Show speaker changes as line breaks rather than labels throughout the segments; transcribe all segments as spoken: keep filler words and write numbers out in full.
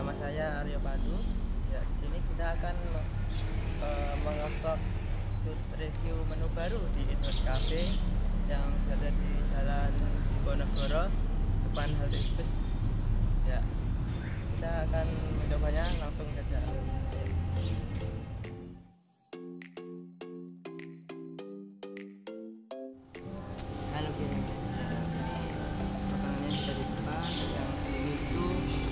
nama saya Aryo Pandu. Ya, di sini kita akan uh, mengevlog food review menu baru di Eat House Cafe yang berada di Jalan Diponegoro, depan halte bus. Ya, kita akan mencobanya langsung saja. Halo guys, ya, ini makanannya sudah di depan. Yang ini itu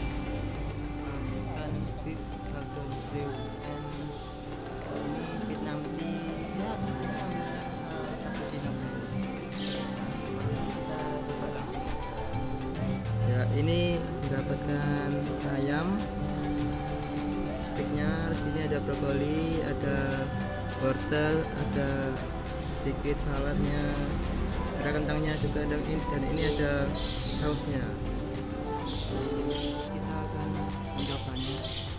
ikan beef Gordon Bleu and ini Vietnam tea ya, uh, cappuccino guys. Kita coba langsung. Ya, ini mendapatkan ayam sticknya. Di sini ada brokoli, ada wortel, ada sedikit saladnya, ada kentangnya juga, dan ini, dan ini ada sausnya. Kita akan mencobanya.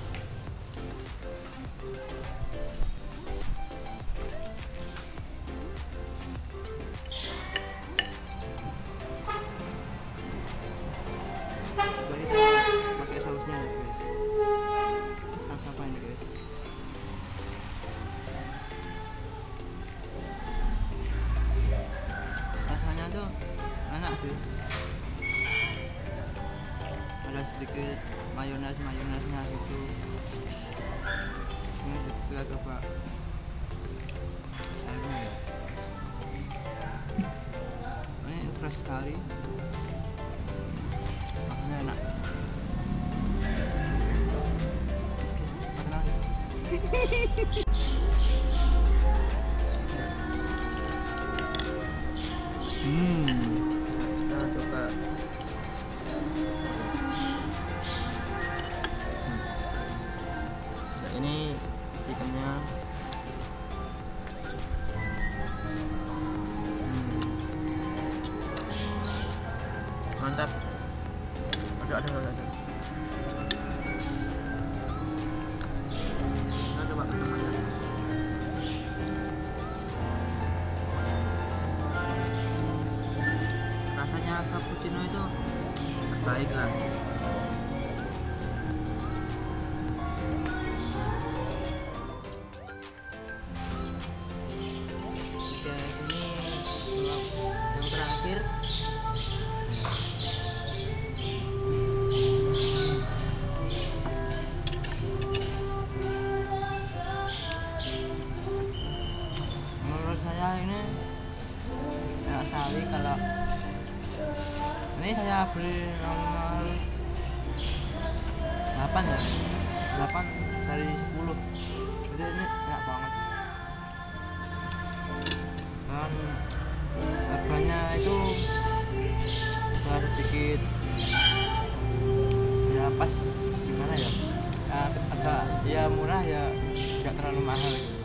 Coba kita pakai sausnya ya guys. Saus apa ini guys? Rasanya tuh enak sih, ada sedikit mayones mayonesnya gitu. Ini kita coba airnya ya, ini fresh sekali, makanya enak. Hmm, kita coba. Nah, ini chickennya. Hmm. Mantap. Aduh, aduh, aduh, aduh. Kita coba pertemuannya. Rasanya cappuccino itu terbaik lah. Jika sini yang terakhir, menurut saya ini enak sekali. Kalau ini saya beri nomor delapan ya, delapan dari sepuluh. Jadi ini enak banget, dan harganya itu agak sedikit ya pas, gimana ya, agak ya murah ya, tidak terlalu mahal.